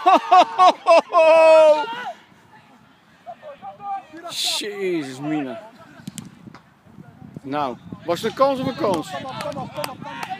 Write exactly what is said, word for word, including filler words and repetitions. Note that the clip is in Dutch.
Jezus mina. Nou, was het een kans of een kans? Kom op, kom op, kom op, kom op.